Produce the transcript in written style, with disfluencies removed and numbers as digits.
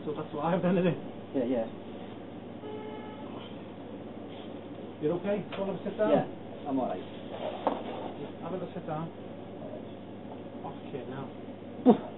So that's live then, isn't it? Yeah, yeah. You're okay? Do you want to sit down? Yeah, I'm alright. Have a sit down. Off kid now.